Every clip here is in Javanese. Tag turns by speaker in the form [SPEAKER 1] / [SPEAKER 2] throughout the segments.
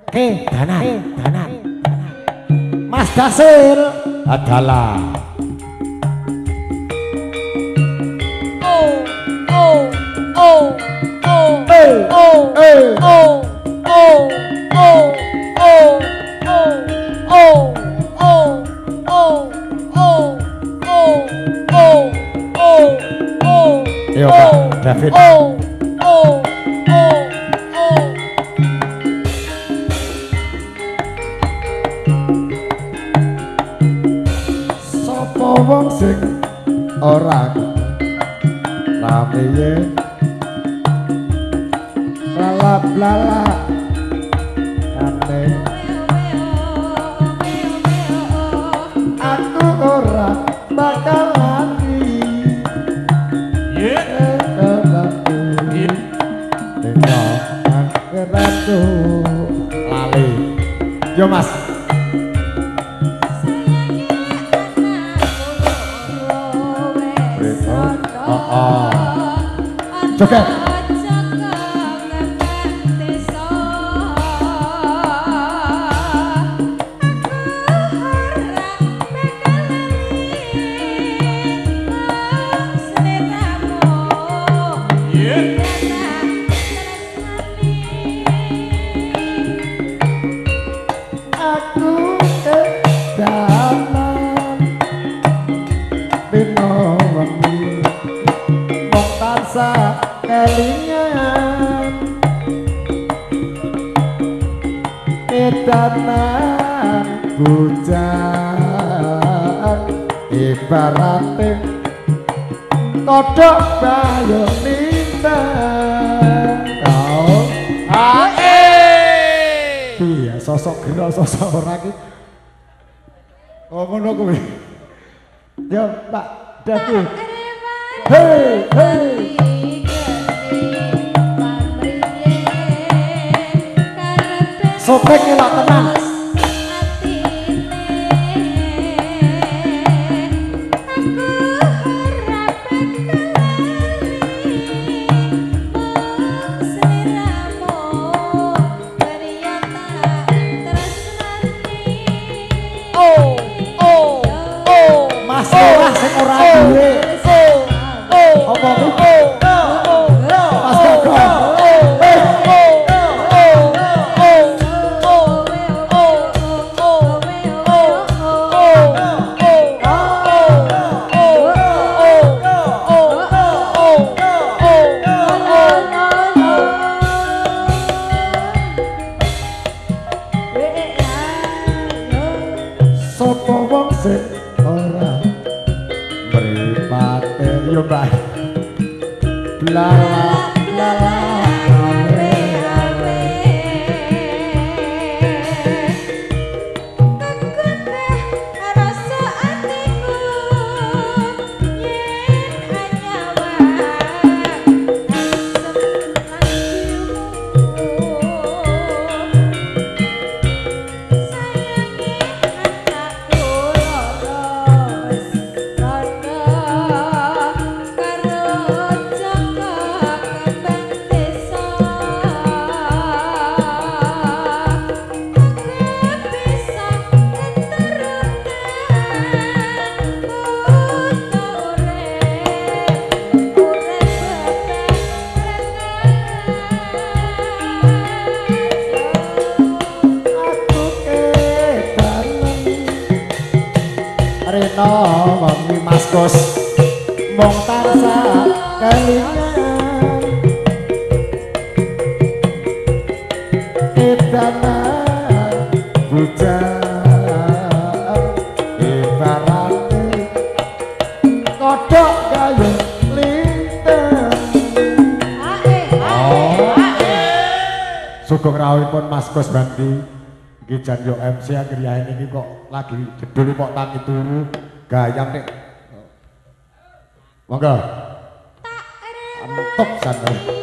[SPEAKER 1] Danan. Mas Dasil adalah Yo Pak David. Sopo wong sing ora rame lala ane aku ora bakal lagi Ratu lali yo mas joget kelingan edanan bujang ibarate kodhok bayo nintang kau iya sosok gila sosok ora iki oh ngono kuwi yo Pak David hey sopek elok tenang Mas ora sing ora duwe apa Mas Gagah sopo wong sing ora mripate yo Mbak blala Reno wong Mas Gus mung tansah kelingan edanan bujang ibarate kodhok kaya lintang sugeng rawuhipun Mas Gus Bandi iki jan yo MC ngriyahe niki kok lagi jedul kok tangi turu gayam nek monggo antep santai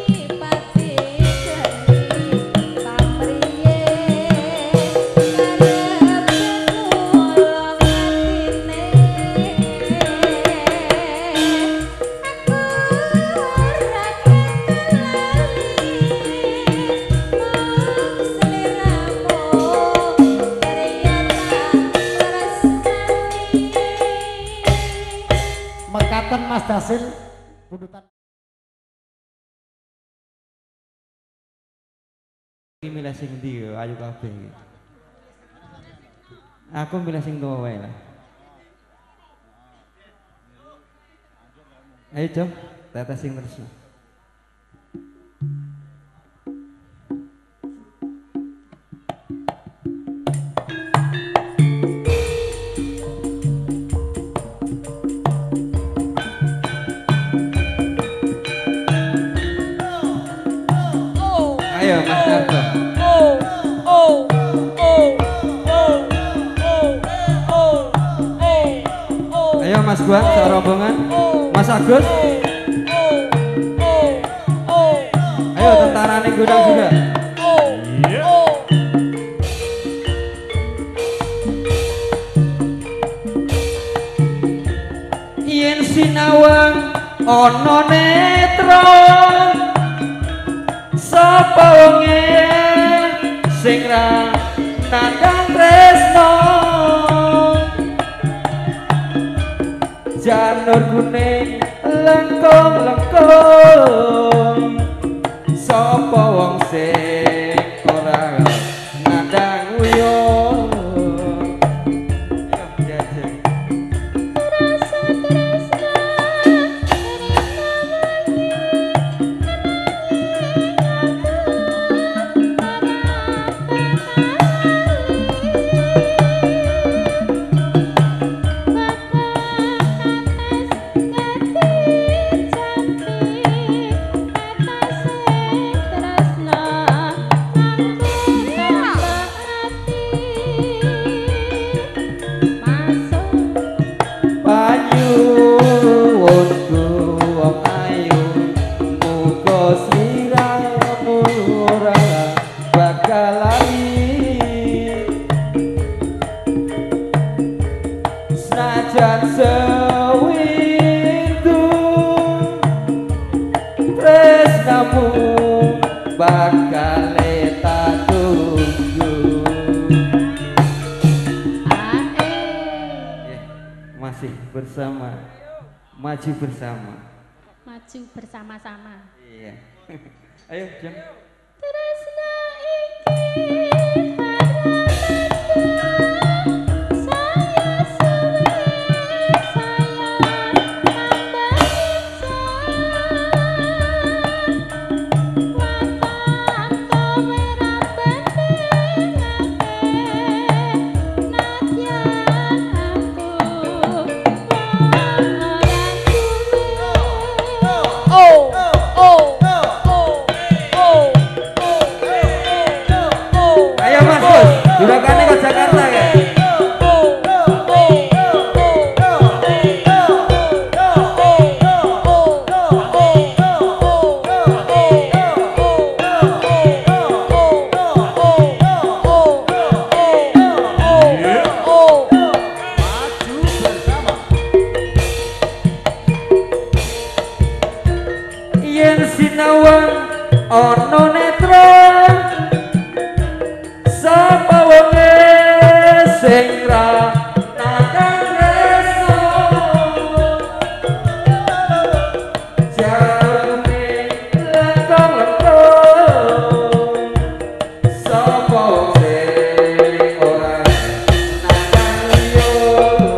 [SPEAKER 1] Tasil pundutan
[SPEAKER 2] iki milih sing ndi yo ayu kabeh iki. Aku milih sing tuwa wae lah. Ayo Jom, tetes sing terus. Ayo Mas Narto. Ayo Mas Guan, serombongan. Mas Agus. Ayo tentara ning gudang juga. Yen sinawang ana netra sapa wonge sing ra nandang tresno janur kuning lengkong-lengkong sapa wong sing ora nandang uyuh. Bersama, maju bersama,
[SPEAKER 3] maju bersama-sama.
[SPEAKER 2] Iya. Ayo Jam.
[SPEAKER 3] Tresna iki
[SPEAKER 2] Juragannya ke Jakarta ya. Yen sinawang ono netra sapa wonge sing ra nandang tresno jarane lengkong-lengkong sapa wong sing ora nandang uyuh.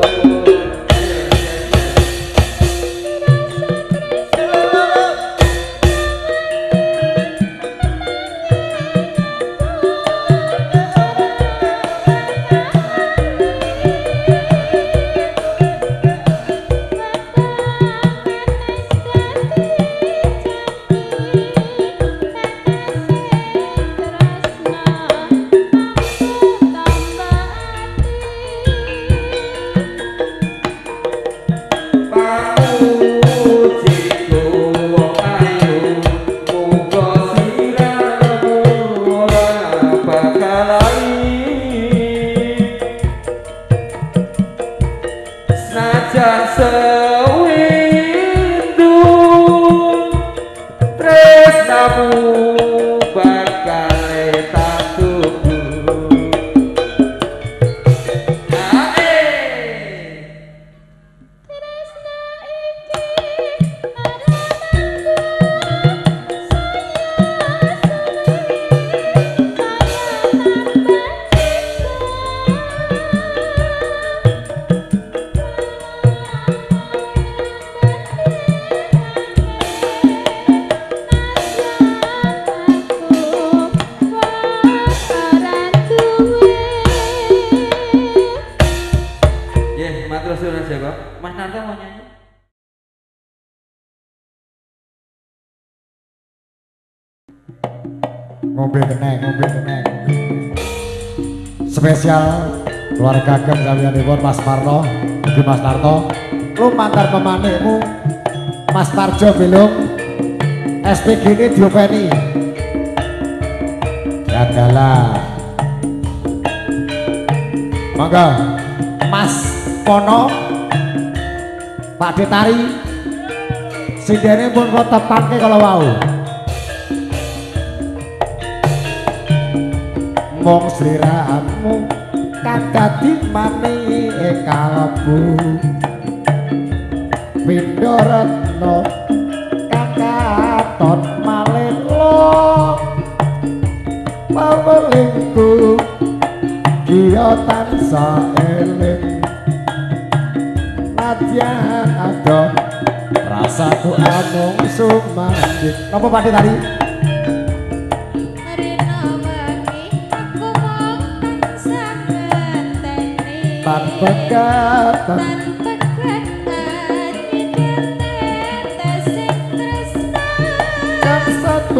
[SPEAKER 1] ngombe keneng spesial keluarga ageng sampeyanipun Mas Parto iki Mas Narto lumantar pemanikmu Mas Parjo Belung SPG ini diopeni Gagala mangga Mas Pono Pak Detari sindene pun kok tepake kalau wau mong sliramu kang dadi mani kalbu pindha retna kang katon malelo pawelingku kiyo tansah eling nadyan ada rasaku amung sumandhik napa Pak Tari tanpa kata kan satu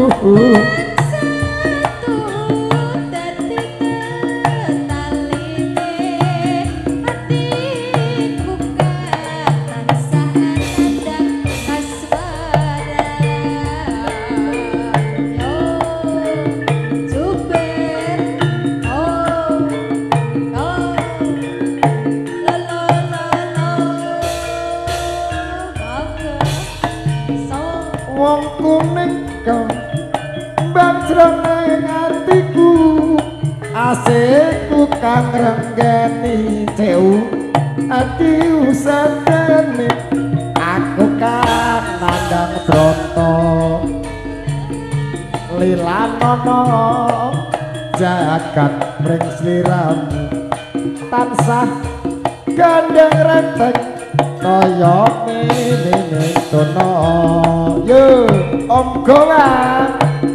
[SPEAKER 1] wong kuning kembang jroning atiku asikku kang renggeni ceu ati usadane aku kan nandang broto lilanono jagat mring sliramu tansah gandeng renteng kaya ngene tono yo om golan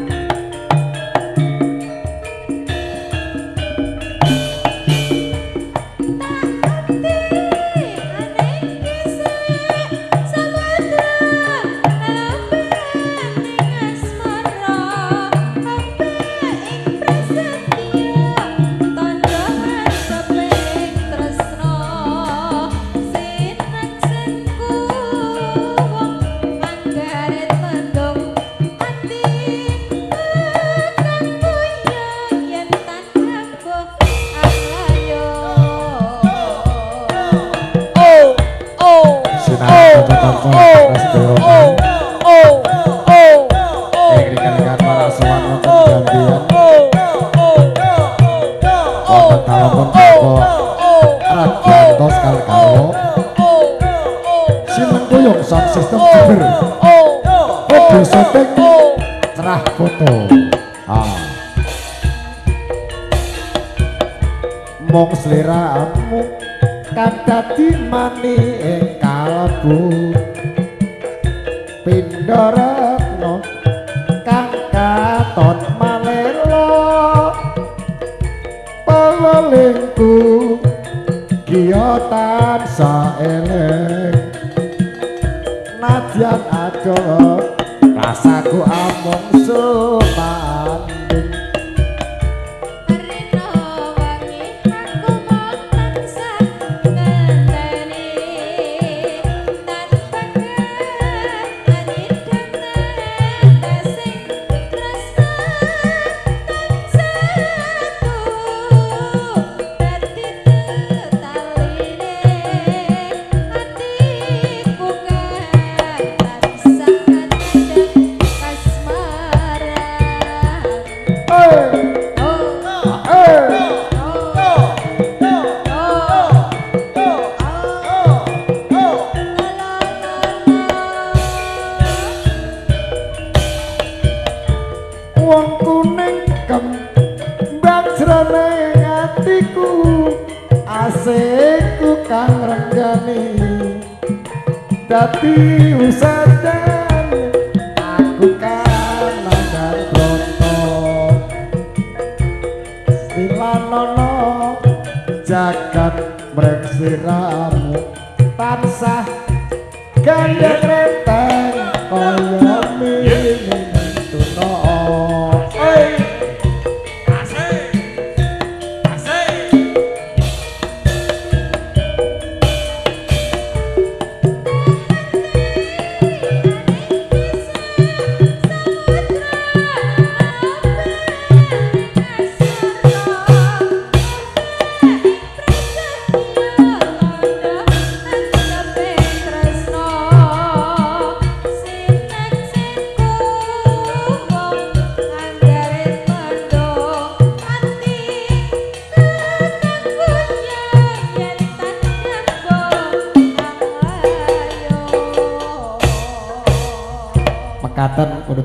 [SPEAKER 1] cerah foto mong sliramu kang dadi mani ing kalbu pindha retna kang katon malelo pawelingku kiyo tansah eling nadyan ada rasaku amung sumandhing
[SPEAKER 3] Rena wangi aku mong tansah ngenteni tanpa kani dene sing tresna tansahku dadi taline atiku kan tansah
[SPEAKER 1] wong kuning kembang jroning atiku asikku kang renggani dadi usadane aku kan nandang broto silanono jagat mrek sliramu tansah gandeng renteng kaya mini tuno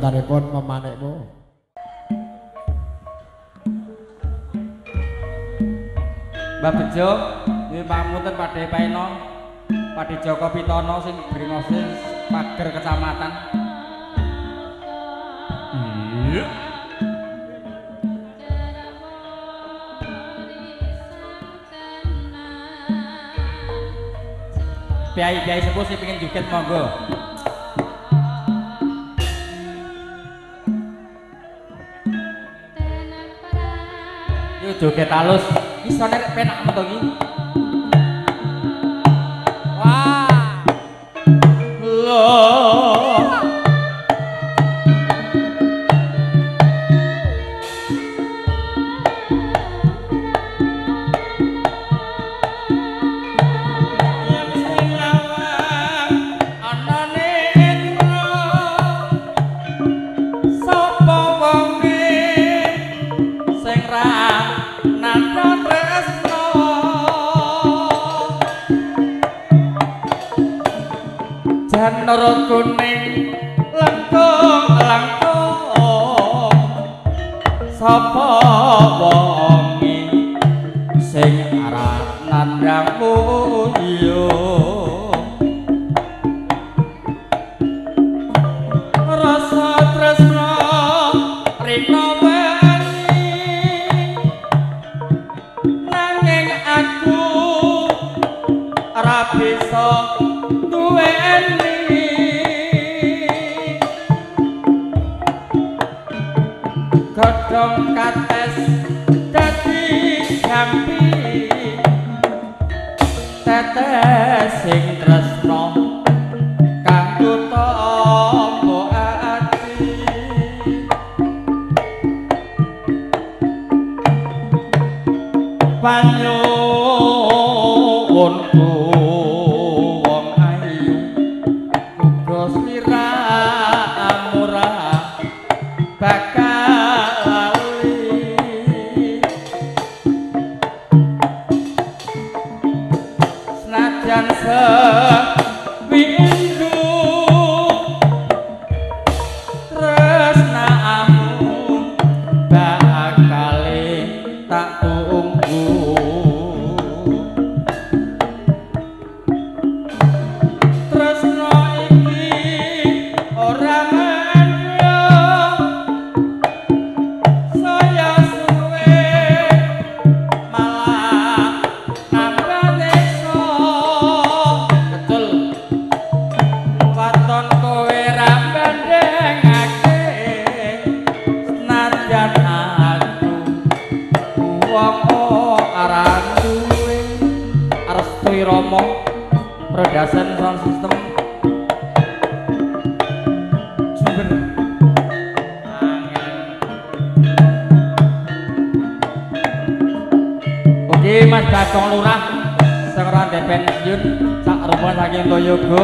[SPEAKER 1] jogetanipun memanikmu.
[SPEAKER 2] Mbak Bejo, ini pamunten Pakde Paino, Pakde Joko Pitono sing bringose pager kecamatan. Iya. Piai-piai sepuh sing pengen joget monggo. Yo joget halus. Isone rek penak to iki. Wah. Loh. Nara kuning langkung-langkung sapa wonge sing arep nandhangmu iya rasa tresna rina wengi nanging aku ora bisa duweni godhong kates dadi jampi tetes sing tresna kanggo tamba ati panyuwunku wong ayu uga sliramu ora bakal windu tresnamu bakale tak tunggu tresna iki ora manya saya suwe malah nambah desa waton kowe ra bandengake senajan aku wong aran duwe Arestri Rama Production Sound System Jember Oke Mas Bagong Lurah sing ora ndek pensiun sak rupa saking Toyogo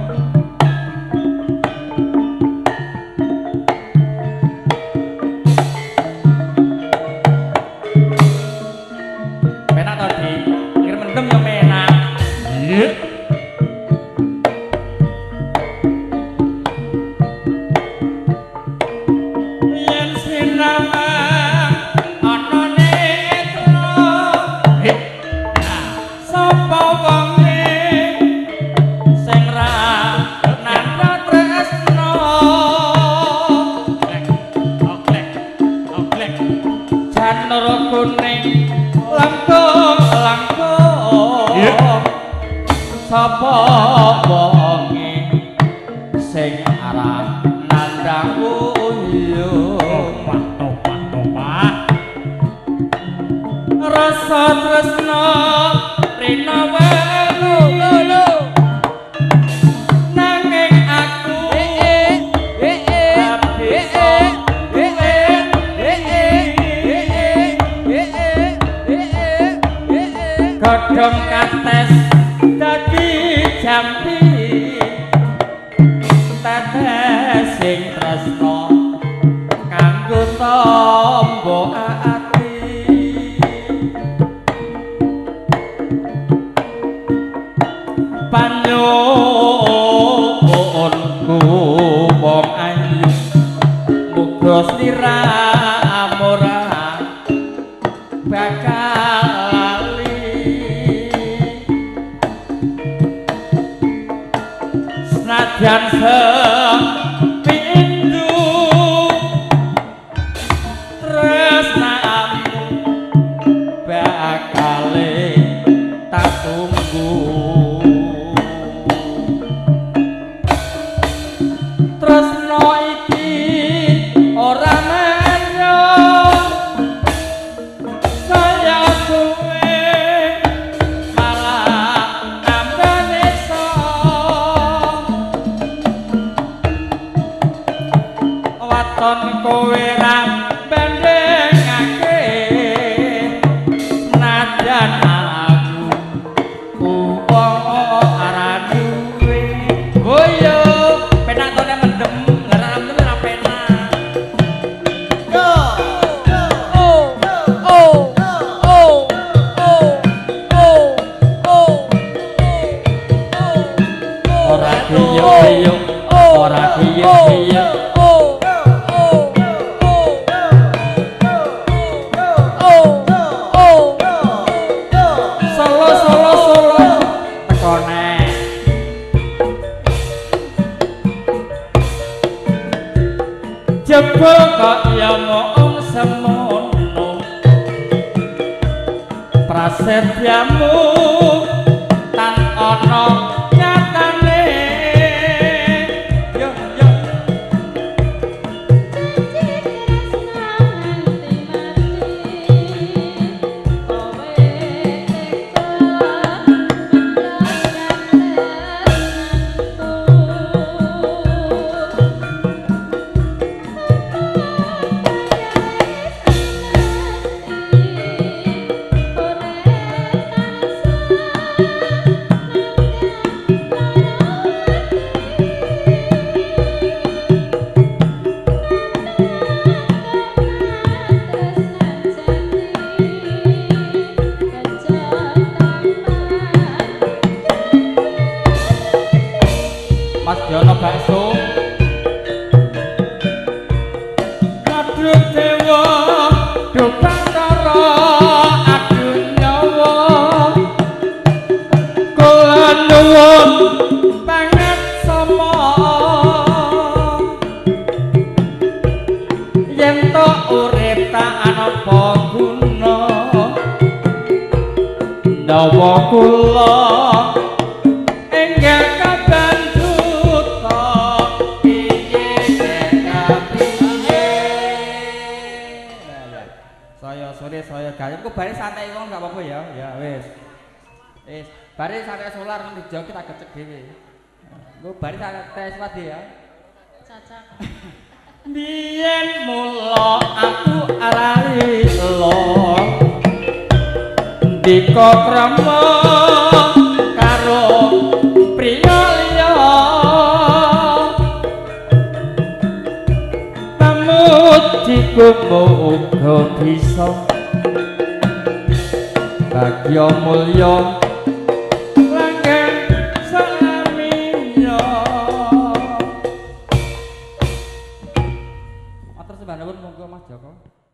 [SPEAKER 2] sapa wonge sing arep nandhangmu iya topat rasa tresna rina welu nanging aku godhong kates dadi jampi tetes sing tresna kanggo tamba ati panyuwunku wong ayu slira ora bakal lali senajan sepindu tresnamu bakale tak tunggu tresno iki ora menyo saya kowe malah nambah nesa waton kowe ra bandingake senajan aku ora duwe boyo penak tone mendem ngaram temen ra penak ora kiyuk-kiyuk ora kiyuk-kiyuk solo tekone jebul kok ya mung semono prasetyamu tan ana nyatane yo yo Mas Jono bakso kadut dewa dupantara adun nyawa kula nuwun banget sama yen to urip tak anapa guna dawa kula enggak saya gayem kok bare santai wong gak apa-apa ya. Ya wis. Wis, bare santai solar nang dijo kita gecek dhewe. Engko bare santai wadi ya.
[SPEAKER 3] Cocok.
[SPEAKER 2] Biyen mula aku arali lo. Dika krama karo priya liya. Pamujiku muga bisa bagya mulya langgeng salamiya matur sembah nuwun monggo Mas Joko.